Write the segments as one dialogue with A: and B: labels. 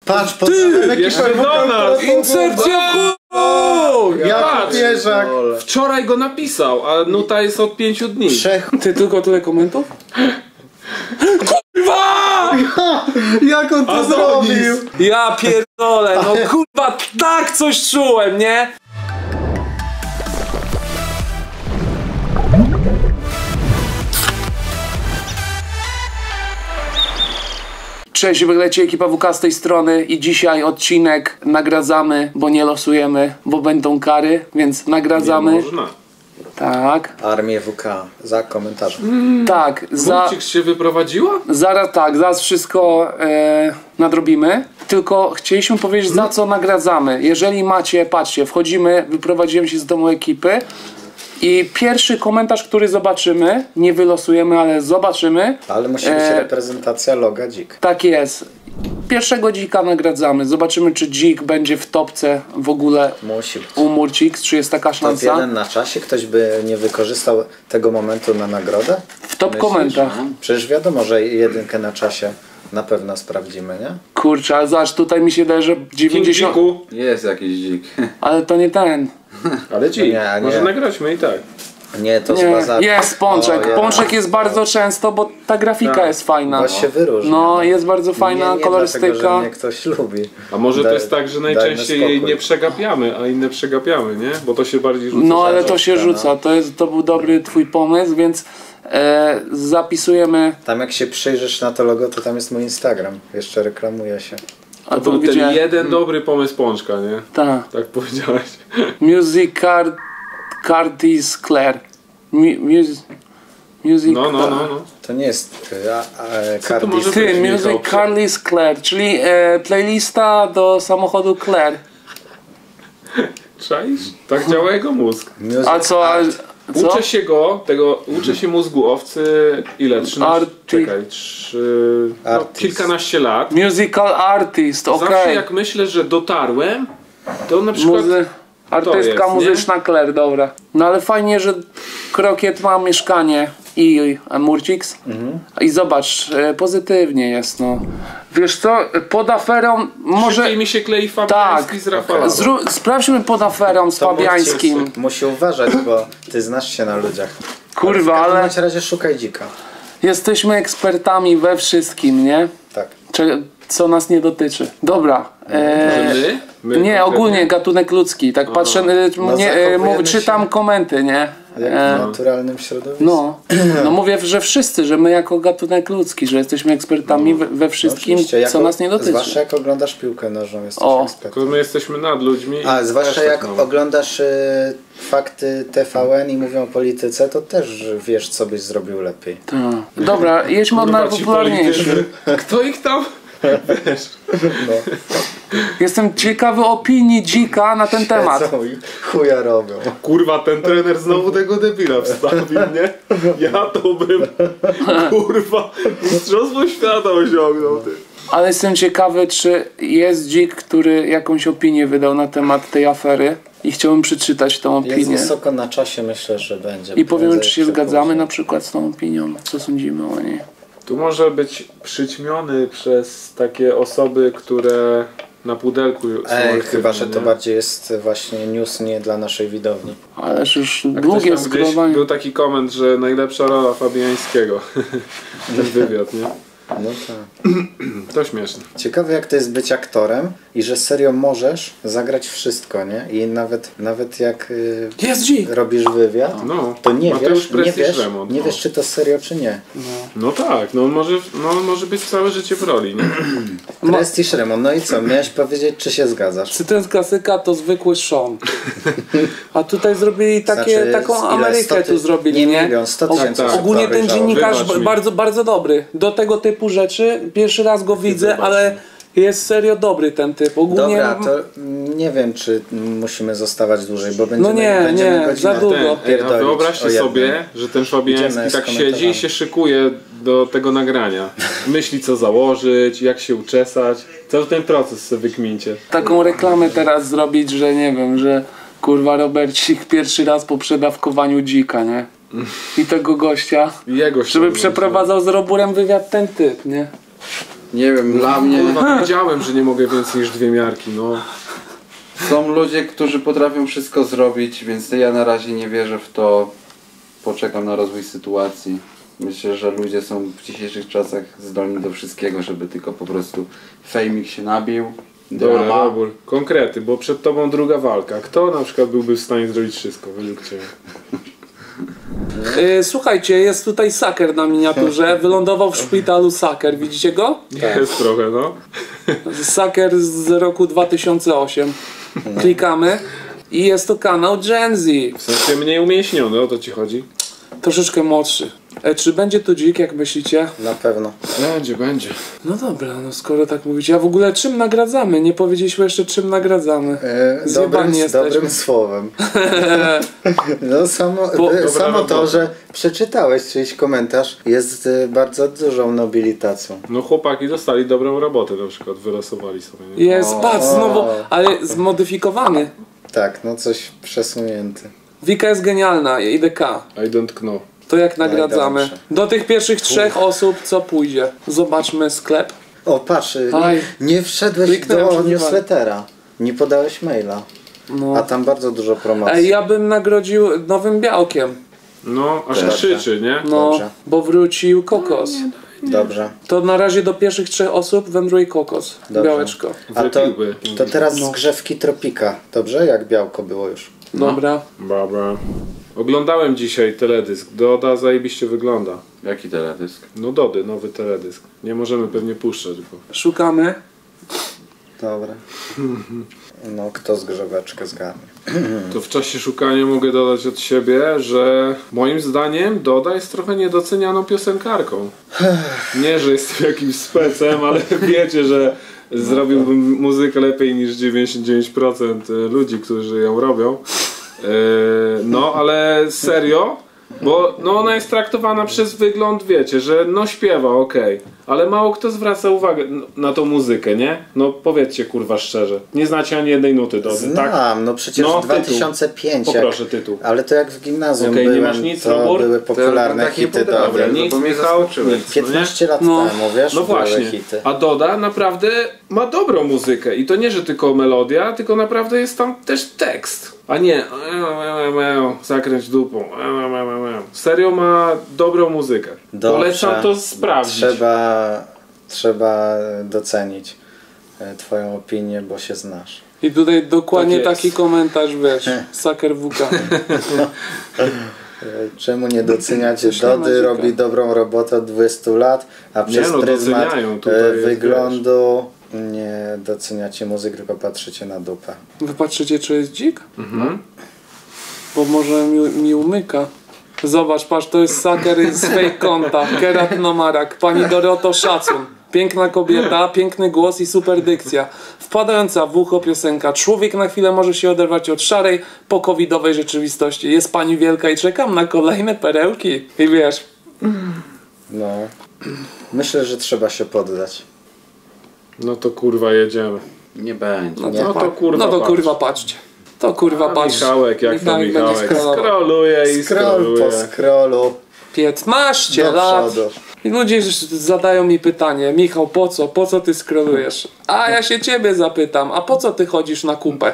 A: Patrz, pozdrawiam
B: jeszcze do nas!
C: Insercja
A: Jak wieżak.
B: Wczoraj go napisał, a nuta jest od 5 dni.
C: Ty tylko tyle komentów? Kurwa!
A: Jak on to zrobił?
C: Ja pierdolę, no kurwa, tak coś czułem, nie? Cześć, wyglecie ekipa WK z tej strony i dzisiaj odcinek nagradzamy, bo nie losujemy, bo będą kary, więc nagradzamy.
B: Nie można.
C: Tak.
A: Armię WK za komentarze.
C: Tak,
B: Wójcik się wyprowadziła?
C: zaraz wszystko nadrobimy. Tylko chcieliśmy powiedzieć, za co nagradzamy. Jeżeli macie, patrzcie, wchodzimy, wyprowadziłem się z domu ekipy i pierwszy komentarz, który zobaczymy, nie wylosujemy, ale zobaczymy.
A: Ale musi być reprezentacja loga dzik.
C: Tak jest. Pierwszego dzika nagradzamy. Zobaczymy, czy dzik będzie w topce w ogóle
A: Musi być.
C: u Murcix, czy jest taka
A: Top
C: szansa.
A: 1 na czasie? Ktoś by nie wykorzystał tego momentu na nagrodę?
C: W top komentach.
A: Przecież wiadomo, że jedynkę na czasie na pewno sprawdzimy, nie?
C: Kurczę, ale zobacz, tutaj mi się daje, że 90...
B: Dziku.
D: Jest jakiś dzik.
C: Ale to nie ten.
B: Ale dzik.
A: Nie.
B: Może nagraćmy i tak.
A: Nie, to z
C: Nie,
A: bazar.
C: jest Pączek. Pączek jest bardzo często, bo ta grafika
B: Tak.
C: jest fajna.
A: Bo się wyróżnia.
C: No, jest bardzo fajna
A: nie
C: kolorystyka.
A: dlatego, że mnie ktoś lubi.
B: A może to
A: Daj-
B: jest tak, że
A: dajmy
B: najczęściej jej
A: spokój.
B: nie przegapiamy, a inne przegapiamy, nie? Bo to się bardziej rzuca.
C: No, ale to się
A: no.
C: rzuca. To był dobry twój pomysł, więc zapisujemy.
A: Tam jak się przyjrzysz na to logo, to tam jest mój Instagram. Jeszcze reklamuje się.
C: A
B: To był ten
C: gdzie?
B: jeden dobry pomysł Pączka, nie?
C: Tak.
B: Tak powiedziałeś.
C: Music Curtis Claire. Music.
B: No.
A: To nie jest
B: Co to może
A: Cardiff.
C: Ty,
B: Michał,
C: Music Curtis Claire, czyli playlista do samochodu Claire.
B: Czaisz? Tak działa jego mózg.
A: Music
C: A co? Co?
B: Uczę się mózgu owcy ile? 13?
C: Arty.
B: Czekaj, no,
A: Artist.
B: kilkanaście lat.
C: Musical artist,
B: Zawsze
C: okej.
B: jak myślę, że dotarłem, to na przykład
C: Artystka
B: jest,
C: muzyczna Claire, dobra. No ale fajnie, że Krokiet ma mieszkanie i Murcix. I zobacz, pozytywnie jest, no. Wiesz co, pod aferą może...
B: szybciej mi się klei Fabiański
C: Tak.
B: z Rafałem.
C: Sprawdźmy pod aferą z
A: To
C: Fabiańskim.
A: musi uważać, bo ty znasz się na ludziach.
C: Kurwa,
A: W
C: ale
A: każdym razie szukaj dzika.
C: jesteśmy ekspertami we wszystkim, nie?
A: Tak.
C: Co nas nie dotyczy. Dobra.
B: My
C: Nie, ogólnie gatunek ludzki. Tak patrzę,
A: zachowujemy
C: czytam
A: się.
C: komenty, nie?
A: Jak w naturalnym środowisku.
C: No mówię, że wszyscy, że my jako gatunek ludzki, że jesteśmy ekspertami we wszystkim,
A: Oczywiście,
C: co nas nie dotyczy.
A: Zwłaszcza jak oglądasz piłkę nożną, jesteś
C: O.
A: ekspertem.
B: Tylko my jesteśmy nad ludźmi.
A: A
B: i
A: zwłaszcza
B: też
A: jak
B: tak, no.
A: oglądasz fakty TVN i mówią o polityce, to też wiesz, co byś zrobił lepiej.
C: Tak. Dobra, jedźmy od
B: Kurwa, ci
C: najpopularniejszych.
B: politycy. Kto ich tam? Wiesz.
C: Jestem ciekawy opinii dzika na ten temat.
A: Co i chuja robią.
B: Kurwa, ten trener znowu tego debila wstawił, nie? Ja to bym, kurwa, mistrzostwo świata osiągnął, ty.
C: Ale jestem ciekawy, czy jest dzik, który jakąś opinię wydał na temat tej afery i chciałbym przeczytać tą
A: Jest
C: opinię.
A: wysoko na czasie, myślę, że będzie.
C: I powiemy,
A: Prędzej
C: czy się
A: czy
C: zgadzamy
A: później.
C: na przykład z tą opinią. Co sądzimy o niej?
B: Tu może być przyćmiony przez takie osoby, które na pudelku są aktywne,
A: Chyba, że to
B: nie?
A: bardziej jest właśnie news nie dla naszej widowni.
C: Ależ już
B: Jak ktoś
C: długie
B: tam gdzieś
C: skrowanie.
B: był taki koment, że najlepsza rola Fabiańskiego. Ten wywiad, nie?
A: No tak.
B: To śmieszne.
A: Ciekawe jak to jest być aktorem i że serio możesz zagrać wszystko, nie? I nawet jak
C: Jest dzik!
A: robisz wywiad,
B: No,
A: to nie
B: Mateusz
A: wiesz,
B: Prestiż Remont,
A: nie
B: no.
A: wiesz czy to serio czy nie.
B: No tak, no on może być całe życie w roli, nie?
A: Prestiż Remont, no i co? Miałeś powiedzieć czy się zgadzasz?
C: Czy ten z klasyka to zwykły Sean. A tutaj zrobili
A: Znaczy,
C: taką
A: ile?
C: Amerykę
A: 100
C: tu zrobili,
A: nie
C: nie?
A: milion, 100 tysięcy
B: tak.
A: osób
C: Ogólnie
A: to
C: ten
A: obejrzało.
C: dziennikarz
B: Wybacz mi.
C: bardzo, bardzo dobry. Do tego typu rzeczy pierwszy raz go widzę,
B: Wybacz
C: ale
B: mi.
C: jest serio dobry ten typ. Ogólnie
A: Dobra, to nie wiem czy musimy zostawać dłużej, bo będziemy,
C: No nie,
A: będziemy
C: nie,
A: godzinę
C: za długo.
B: A
A: pierdolić
B: wyobraźcie
A: o jednym.
B: sobie, że ten Fabiański
A: Idziemy
B: tak
A: z
B: siedzi i
A: komentarzami.
B: się szykuje do tego nagrania. Myśli co założyć, jak się uczesać. Cały ten proces sobie wykmincie.
C: taką reklamę teraz zrobić, że nie wiem, że kurwa Robercik pierwszy raz po przedawkowaniu dzika, nie? I tego gościa,
B: I jego
C: żeby przeprowadzał z Roburem wywiad ten typ, nie?
D: Nie wiem, dla mnie
B: Kurwa, wiedziałem, że nie mogę więcej niż 2 miarki, no.
D: są ludzie, którzy potrafią wszystko zrobić, więc ja na razie nie wierzę w to. Poczekam na rozwój sytuacji. Myślę, że ludzie są w dzisiejszych czasach zdolni do wszystkiego, żeby tylko po prostu fejmik się nabił.
B: Dobra,
D: Drama.
B: Robur, konkrety, bo przed tobą druga walka. Kto na przykład byłby w stanie zrobić wszystko według ciebie?
C: Słuchajcie, jest tutaj Saker na miniaturze. Wylądował w szpitalu Saker. Widzicie go?
B: Jest trochę, no.
C: Saker z roku 2008. Klikamy. I jest to kanał Gen Z.
B: W sensie mniej umięśniony, o to ci chodzi?
C: Troszeczkę młodszy. Czy będzie tu dzik, jak myślicie?
A: Na pewno.
B: Będzie.
C: No dobra, no skoro tak mówicie. A w ogóle czym nagradzamy? Nie powiedzieliśmy jeszcze czym nagradzamy. Zjebani jesteśmy.
A: Dobrym słowem. No samo
B: Dobra,
A: to, że przeczytałeś czyjś komentarz jest bardzo dużą nobilitacją.
B: No chłopaki dostali dobrą robotę na przykład, wylosowali sobie, nie?
C: Jest, patrz, znowu, ale zmodyfikowany.
A: Tak, no coś przesunięty.
C: Wika jest genialna, IDK.
B: I don't know.
C: To jak nagradzamy?
A: Najdobrze.
C: Do tych pierwszych 3 osób co pójdzie? Zobaczmy sklep.
A: O, patrz,
C: Aj.
A: nie wszedłeś
C: Kliknąłem
A: do
C: przed
A: newslettera. Nie podałeś maila.
C: No.
A: A tam bardzo dużo promocji.
C: Ej, ja bym nagrodził nowym białkiem.
B: No, aż
A: Dobrze.
B: krzyczy, nie?
C: No,
A: Dobrze.
C: bo wrócił kokos.
A: Dobrze.
C: To na razie do pierwszych 3 osób wędruje kokos.
A: Dobrze.
C: Białeczko.
A: A to
B: Wypiłby.
A: teraz zgrzewki Tropika. Dobrze? Jak białko było już.
C: Dobra.
B: Baba. Oglądałem dzisiaj teledysk. Doda zajebiście wygląda.
D: Jaki teledysk?
B: No Dody, nowy teledysk. Nie możemy pewnie puszczać, bo...
C: Szukamy.
A: Dobra. No, kto zgrzeweczkę zgarnie?
B: To w czasie szukania mogę dodać od siebie, że moim zdaniem Doda jest trochę niedocenianą piosenkarką. Nie, że jestem jakimś specem, ale wiecie, że zrobiłbym muzykę lepiej niż 99% ludzi, którzy ją robią. No, ale serio? Bo no, ona jest traktowana przez wygląd, wiecie, że no śpiewa, okej. Ale mało kto zwraca uwagę na tą muzykę, nie? No powiedzcie kurwa szczerze. Nie znacie ani jednej nuty Dody,
A: Znam,
B: tak?
A: no przecież
B: No,
A: 2005.
B: Poproszę tytuł.
A: Ale to jak w gimnazjum
B: Okej, nie
A: byłem,
B: masz nic,
A: to
B: Robur?
A: były popularne
D: tak nie
A: hity
D: potrafię.
A: Dody.
B: Nic,
D: bo mnie
B: Michał,
D: zaskoczyłeś.
B: nic,
A: 15 lat
C: No.
A: temu, wiesz,
B: No
A: były
B: właśnie,
A: hity.
B: a Doda naprawdę ma dobrą muzykę i to nie, że tylko melodia, tylko naprawdę jest tam też tekst, a nie zakręć dupą. Serio ma dobrą muzykę.
A: Dobrze.
B: Polecam to sprawdzić.
A: Trzeba docenić twoją opinię, bo się znasz.
C: I tutaj dokładnie
B: Tak jest.
C: taki komentarz, wiesz, Saker WK.
A: Czemu nie doceniacie?
C: Pyszna
A: Dody
C: muzyka.
A: robi dobrą robotę od 20 lat, a przez
B: no,
A: pryzmat
B: doceniają, tutaj jest,
A: wyglądu nie doceniacie muzyki, tylko patrzycie na dupę.
C: Wy patrzycie, czy jest dzik?
B: Mhm.
C: Bo może mi umyka. Zobacz, patrz, to jest Saker z fake konta. Kerat Nomarak. Pani Doroto, szacun. Piękna kobieta, piękny głos i super dykcja. Wpadająca w ucho piosenka. Człowiek na chwilę może się oderwać od szarej, po-covidowej rzeczywistości. Jest pani wielka i czekam na kolejne perełki. I wiesz,
A: No, myślę, że trzeba się poddać.
B: No to kurwa jedziemy.
D: Nie będzie.
C: no
A: Nie.
C: to,
B: No to kurwa
C: no to
B: patrz.
C: kurwa patrzcie. To kurwa patrz.
B: Michałek, jak to
C: Michałek będzie
B: Michałek?
C: scrollował.
B: Skroluje i
A: Scroll
B: skroluje.
A: po scrollu
C: 15
A: do
C: lat.
A: przodu.
C: I ludzie zadają mi pytanie: Michał, po co? Po co ty scrollujesz? A ja się ciebie zapytam, a po co ty chodzisz na kupę?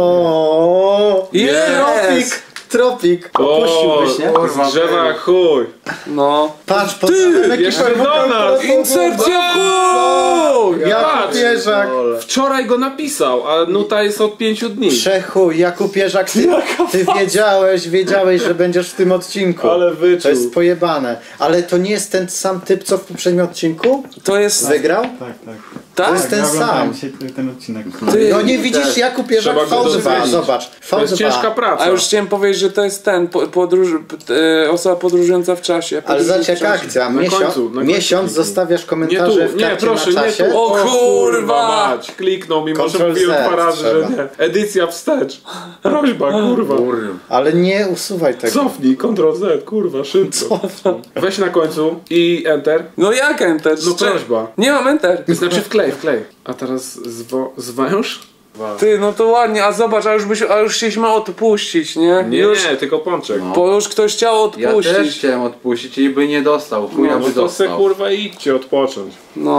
A: O,
C: Yes!
A: Tropik! Opuściłbyś, nie?
D: kurwa,
B: Drzewa jak chuj.
C: No.
A: Patrz, pozdrawiam
B: Jeszcze do nas!
C: Insercja w chuj!
A: Jakub
B: Patrz.
A: Jerzak!
B: Wczoraj go napisał, a nuta jest od 5 dni.
A: Przechuj, Jakub Jerzak, ty wiedziałeś, że będziesz w tym odcinku.
B: Ale
A: To
B: wyczuł.
A: jest pojebane. Ale to nie jest ten sam typ, co w poprzednim odcinku?
C: To jest...
A: Wygrał?
E: Tak.
A: To jest
C: Tak?
A: ten sam.
E: Ten odcinek.
C: Ty.
A: No nie widzisz, Jakub Jerzak
B: Trzeba go
A: V2,
B: docenić.
A: zobacz.
B: To jest ciężka
A: V2.
B: praca.
C: A już chciałem powiedzieć, że to jest ten, osoba podróżująca w czasie.
A: Ale
C: Podróżująca
A: zobacz
C: w
A: jak
C: czasie.
A: akcja.
B: Na końcu
A: Miesiąc
B: kliknij.
A: zostawiasz
B: Nie
A: komentarze
B: tu,
A: w
B: nie,
A: karcie
B: proszę,
A: na
B: nie
A: czasie.
B: tu.
C: O kurwa!
B: Mać, kliknął mi, może
A: Ctrl
B: wbił
A: Z
B: 2 razy, że
A: trzeba.
B: nie. Edycja wstecz. Prośba, kurwa.
A: Ale nie usuwaj tego.
B: Cofnij, Ctrl Z, kurwa, szybko. Weź na końcu i Enter.
C: No jak enter?
B: No prośba.
C: Nie mam enter.
B: Znaczy wklej. A teraz zwęż?
C: Ty, no to ładnie, a zobacz, a już chcieliśmy odpuścić, nie?
B: Nie,
C: już,
B: nie, tylko pączek.
D: No.
C: Bo już ktoś chciał
D: Ja
C: odpuścić.
D: też chciałem odpuścić i by nie dostał. Chuja
B: No
D: by
B: to se
D: dostał.
B: kurwa idźcie odpocząć.
C: No.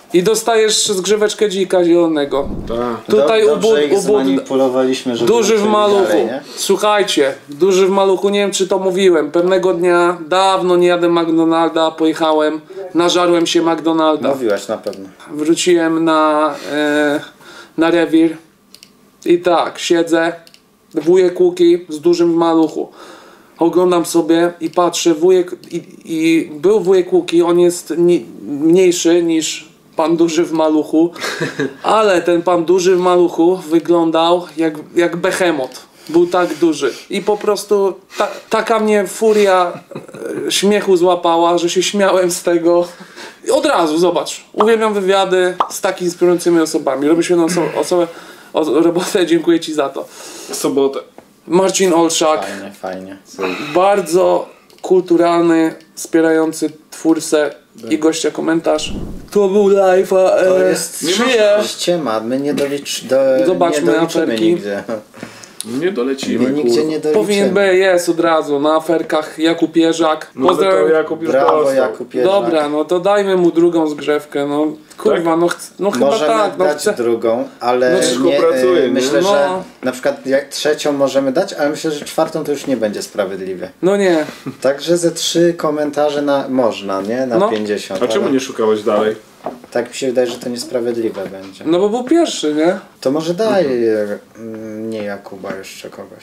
C: I dostajesz zgrzeweczkę dzika zielonego.
B: Tak.
C: Tutaj
A: Dobrze ich
C: ubud
A: zmanipulowaliśmy, żeby
C: duży w
A: uczyli
C: maluchu.
A: dalej, nie?
C: Słuchajcie, duży w maluchu, nie wiem czy to mówiłem. Pewnego dnia, dawno nie jadę McDonalda, pojechałem, nażarłem się McDonalda.
A: Mówiłaś na pewno.
C: Wróciłem na rewir i tak, siedzę, wujek Łuki z dużym w maluchu. Oglądam sobie i patrzę, i był wujek Łuki, on jest mniejszy niż pan duży w maluchu, ale ten pan duży w maluchu wyglądał jak behemoth. Był tak duży i po prostu taka mnie furia śmiechu złapała, że się śmiałem z tego. I od razu, zobacz, uwielbiam wywiady z tak inspirującymi osobami. Robisz świetną robotę, dziękuję ci za to.
B: Sobotę.
C: Marcin Olszak,
A: Fajnie.
C: bardzo kulturalny, wspierający twórcę i gościa komentarz. To był live, a
A: To jest
C: czyje?
A: ściema, my nie
C: Zobaczmy
A: nie doliczymy
C: aferki.
A: nigdzie.
B: Nie dolecimy,
A: My nigdzie nie
C: Powinien
A: doliczymy.
C: być, jest od razu, na aferkach Jakub Jerzak.
B: No to
C: Pozdrawiam.
B: Jakub już
A: Brawo
B: dostał.
A: Jakub Jerzak.
C: Dobra, no to dajmy mu drugą zgrzewkę, no kurwa, no chyba
A: Możemy
C: tak, no
A: dać
C: chcę.
A: drugą, ale
B: No ciężko pracuje, nie?
A: myślę,
C: No.
A: że na przykład jak trzecią możemy dać, ale myślę, że czwartą to już nie będzie sprawiedliwie.
C: No nie,
A: Także ze 3 komentarze można, nie? Na
C: No.
A: 50.
B: A czemu
A: ale
B: nie szukałeś dalej?
A: Tak mi się wydaje, że to niesprawiedliwe będzie.
C: no bo był pierwszy, nie?
A: To może daj nie Jakuba, jeszcze kogoś.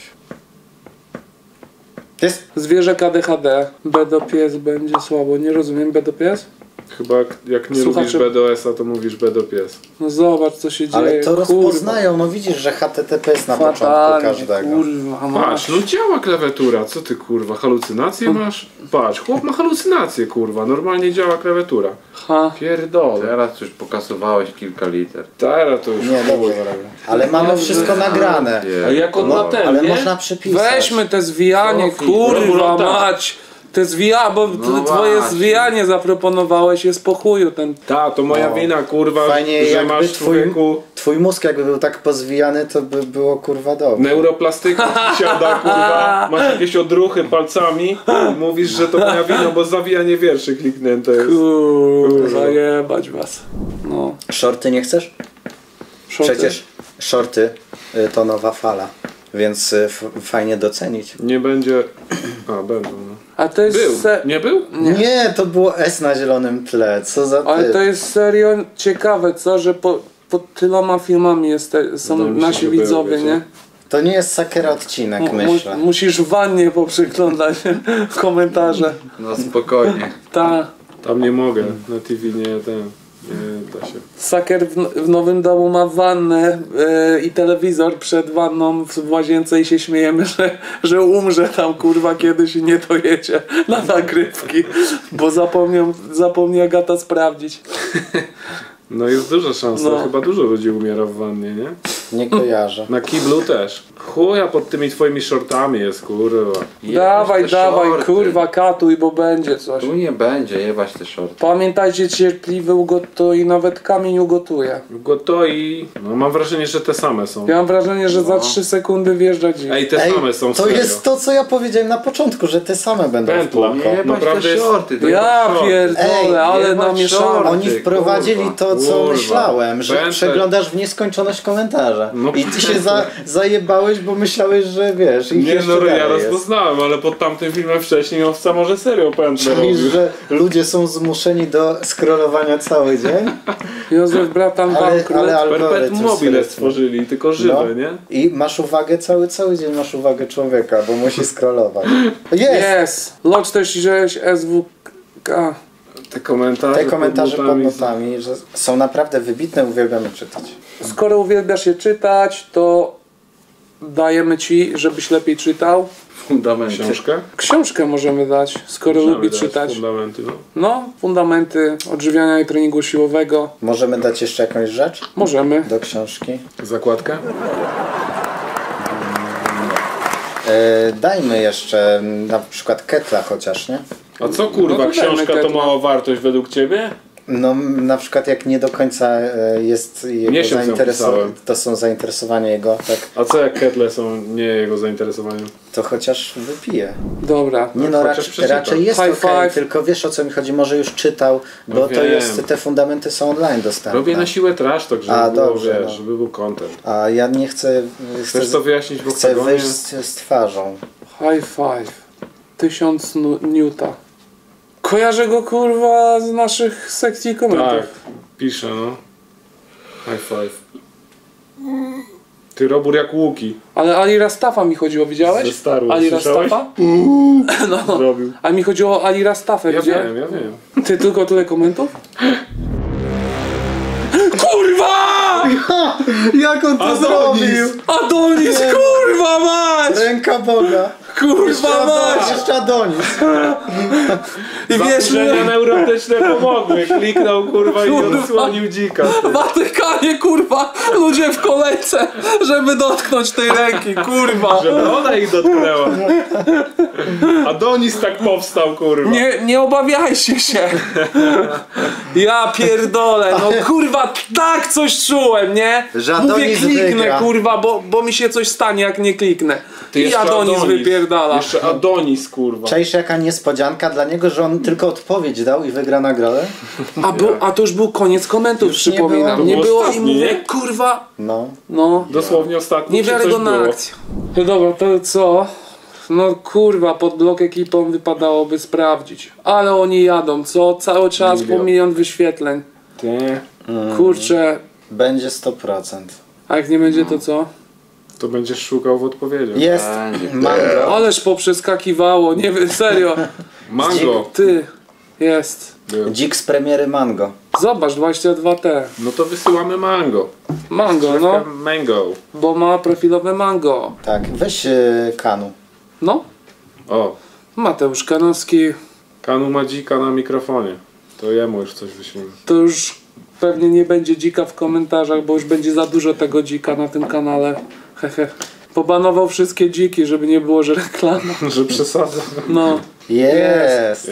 A: Jest?
C: Zwierzę KDHD, Bedopies będzie słabo, nie rozumiem, Bedopies?
B: Chyba jak nie
C: Słuchacze-
B: lubisz BDS-a, to mówisz BDPS.
C: No zobacz co się dzieje,
A: Ale to
C: kurwa.
A: rozpoznają, no widzisz, że HTTP jest na początku
C: Fatalnie,
A: każdego.
C: kurwa,
B: Patrz,
C: masz.
B: no działa klawiatura, co ty kurwa, halucynacje masz? Patrz, chłop ma halucynacje kurwa, normalnie działa klawiatura.
C: Ha.
B: Pierdolę.
D: Teraz już pokasowałeś kilka liter.
B: Teraz to już
A: Nie, dobrze robię. Ale mamy
C: Dobrze.
A: wszystko nagrane.
C: A jak on
A: No,
C: ma ten,
A: ale
C: nie?
A: można przepisać.
C: Weźmy te zwijanie,
B: Sofii,
C: kurwa
B: Robulota.
C: mać. Te bo twoje
D: właśnie.
C: zwijanie zaproponowałeś, jest po chuju ten.
B: Ta, to moja
A: No.
B: wina kurwa,
A: Fajnie,
B: że
A: jakby
B: masz człowieku
A: twój mózg jakby był tak pozwijany, to by było kurwa dobrze.
B: neuroplastyka ci siada kurwa, masz jakieś odruchy palcami i mówisz, że to moja wina, bo zawijanie wierszy kliknięte jest.
C: Kurwa, jebać was. No.
A: Shorty nie chcesz?
C: Shorty.
A: Przecież shorty to nowa fala, więc fajnie docenić.
B: Nie będzie... A, będą no.
C: A to jest
B: Był, nie był?
A: Nie, to było S na zielonym tle, co za
C: ale
A: ty.
C: to jest serio ciekawe, co, że pod tyloma filmami są
B: Wydaje mi się,
C: nasi
B: że było,
C: widzowie,
B: wiecie.
C: nie?
A: To nie jest sakera odcinek, myślę.
C: Musisz w wannie poprzeglądać komentarze.
D: No spokojnie.
C: Ta.
B: Tam nie mogę, na TV nie da się.
C: Saker w nowym domu ma wannę i telewizor przed wanną w łazience i się śmiejemy, że umrze tam kurwa kiedyś i nie dojedzie na nagrywki, bo zapomni Agata sprawdzić.
B: No jest duża szansa,
C: No.
B: chyba dużo ludzi umiera w wannie, nie?
A: Nie kojarzę.
B: Na kiblu też. Chuja pod tymi twoimi shortami jest, kurwa.
C: Dawaj,
D: te
C: dawaj,
D: shorty.
C: kurwa katuj, bo będzie coś.
D: Tu nie będzie, jebać te shorty.
C: Pamiętajcie, cierpliwy ugotuje i nawet kamień ugotuje.
B: Gotoi. No mam wrażenie, że te same są.
C: Ja mam wrażenie, że za 3 sekundy wjeżdża dzik.
B: Ej, te same są,
A: to
B: serio.
A: jest to, co ja powiedziałem na początku, że te same będą w
B: Pętla.
A: kółko.
D: Jebać
B: Naprawdę
D: te
B: jest-
D: shorty. to
C: Ja
D: jebać shorty.
C: pierdolę,
A: Ej,
C: ale
D: jebać
C: namieszałem.
D: shorty.
A: Oni wprowadzili
D: kurwa.
A: to, co
B: Kurwa.
A: myślałem, że
B: Pętle.
A: przeglądasz w nieskończoność komentarza.
B: No.
A: I ty się zajebałeś, bo myślałeś, że wiesz, ich
B: Nie
A: jeszcze
B: no,
A: dalej
B: ja
A: jest.
B: rozpoznałem, ale pod tamtym filmem wcześniej owca może serio pętlę
A: Czyli,
B: robił.
A: że ludzie są zmuszeni do scrollowania cały dzień,
C: Józef bratan bankrut.
A: ale
B: Perpetuum
A: algorytm
B: mobile
A: sprytny.
B: stworzyli, tylko żywe,
A: No.
B: nie?
A: I masz uwagę cały dzień, masz uwagę człowieka, bo musi scrollować. Jest!
C: Yes! Lodge 46 SWK.
B: Te komentarze,
A: Te komentarze pod
B: notami
A: notami, że są naprawdę wybitne, uwielbiamy czytać.
C: Skoro uwielbiasz je czytać, to dajemy ci, żebyś lepiej czytał.
D: Fundamenty.
B: Książkę?
C: Książkę możemy dać, skoro
B: Możemy
C: lubi
B: dać
C: czytać.
B: Fundamenty, no.
C: No, fundamenty odżywiania i treningu siłowego.
A: Możemy dać jeszcze jakąś rzecz
C: Możemy.
A: do książki?
B: Zakładkę?
A: Dajmy jeszcze na przykład Ketla chociaż, nie?
B: A co kurwa,
C: No to dajmy
B: książka to
C: Ketla.
B: mała wartość według ciebie?
A: No na przykład jak nie do końca jest jego
B: Miesiąc
A: zainteresowanie,
B: napisałem.
A: to są zainteresowania jego, tak,
B: A co jak ketle są nie jego zainteresowaniem?
A: to chociaż wypije.
C: Dobra.
A: Nie no,
B: chociaż przeczyta.
A: raczej jest
C: High
A: okej,
C: five.
A: tylko wiesz o co mi chodzi, może już czytał, bo
B: No
A: to
B: wiem.
A: jest, te fundamenty są online dostępne.
B: Robię na siłę trash talk, żeby
A: A,
B: było,
A: dobrze,
B: wiesz,
A: no.
B: żeby był content.
A: A ja nie chcę,
B: Chcesz to wyjaśnić w
A: chcę
B: oktagonie?
A: wyjść z twarzą.
C: High five. 1000 Newta. Kojarzę go kurwa z naszych sekcji komentarzy.
B: Tak, piszę no. High five. Ty Robur jak Łuki
C: Ale Ali Rastafa mi chodziło, widziałeś?
B: ze Star Wars,
C: Ali
B: słyszałeś?
C: Rastafa? No.
B: Zrobił.
C: A mi chodziło o Ali Rastafę,
B: Ja
C: widziałeś?
B: wiem, ja wiem.
C: Ty tylko tyle komentów? Kurwa!
A: Jak on to
B: Adonis!
C: Adonis, kurwa mać!
A: Ręka Boga!
C: Kurwa mać!
A: Jeszcze Adonis!
C: I wiesz,
B: Zaburzenia neurotyczne pomogły. Kliknął kurwa i
C: Kurwa.
B: odsłonił dzika.
C: w Watykanie, kurwa, ludzie w kolejce, żeby dotknąć tej ręki, kurwa.
B: Żeby ona ich dotknęła. Adonis tak powstał kurwa.
C: Nie obawiajcie się. Ja pierdolę, no kurwa, tak coś czułem, nie?
A: Że
C: Mówię,
A: Adonis
C: kliknę,
A: wygra.
C: kurwa, bo mi się coś stanie, jak nie kliknę.
B: Ty
C: I
B: jeszcze
C: Adonis wypierdala.
B: Jeszcze Adonis kurwa.
A: Czaisz jaka niespodzianka dla niego, że on tylko odpowiedź dał i wygra nagrodę?
C: A to już był koniec komentów,
A: Już nie
C: przypominam.
A: było.
C: Nie
B: To
C: było
B: było
C: i
B: ostatni,
C: mówię,
B: nie?
C: kurwa,
A: No.
C: no.
B: Dosłownie ostatni.
C: Niewiarygodna
B: czy coś było?
C: akcja. No dobra, to co? No kurwa, pod blok ekipą wypadałoby sprawdzić. Ale oni jadą, co? Cały czas po
B: Milion.
C: 1 000 000 wyświetleń.
B: Ty,
C: Kurczę,
A: Będzie 100%.
C: a jak nie będzie to co?
B: to będziesz szukał w odpowiedziach.
A: Jest
D: Będzie.
A: mango.
C: Ależ poprzeskakiwało, nie wiem, serio.
B: Mango.
C: Ty, jest.
B: Był.
A: Dzik z premiery mango.
C: Zobacz, 22T.
B: No to wysyłamy mango.
C: Mango, no.
B: Mango.
C: Bo ma profilowe mango.
A: Tak, weź Kanu.
C: No,
B: O,
C: Mateusz Kanowski.
B: Kanu ma dzika na mikrofonie. To jemu już coś wyślimy.
C: To już pewnie nie będzie dzika w komentarzach, bo już będzie za dużo tego dzika na tym kanale. Hehe. Pobanował wszystkie dziki, żeby nie było, że reklama.
B: Że przesadza.
C: No.
A: Jest!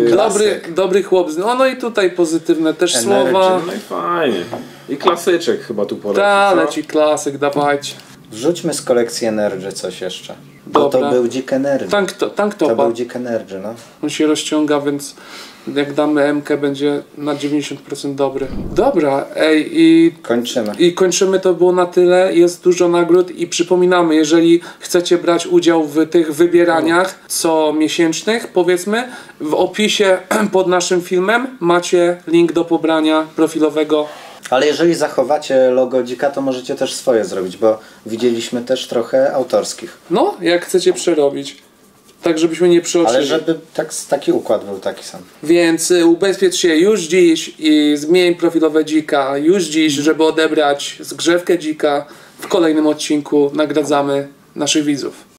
C: Dobry chłop. No i tutaj pozytywne też
A: Energy.
C: słowa.
B: No i fajnie. I klasyczek chyba tu poleci.
C: Ta,
B: co?
C: leci klasyk, dawajcie.
A: Wrzućmy z kolekcji Energy coś jeszcze. Bo
C: Dobra.
A: to był Dzik Energy.
C: Tank
A: To
C: topa.
A: był Dzik Energy, no.
C: On się rozciąga, więc jak damy MK, będzie na 90% dobry. Dobra, ej,
A: Kończymy.
C: i kończymy, to było na tyle. Jest dużo nagród i przypominamy, jeżeli chcecie brać udział w tych wybieraniach co miesięcznych, powiedzmy, w opisie pod naszym filmem macie link do pobrania profilowego.
A: Ale jeżeli zachowacie logo Dzika, to możecie też swoje zrobić, bo widzieliśmy też trochę autorskich.
C: No, jak chcecie przerobić. Tak, żebyśmy nie przeoczyli.
A: Ale żeby taki układ był taki sam.
C: Więc ubezpiecz się już dziś i zmień profilowe dzika już dziś, żeby odebrać zgrzewkę dzika. W kolejnym odcinku nagradzamy naszych widzów.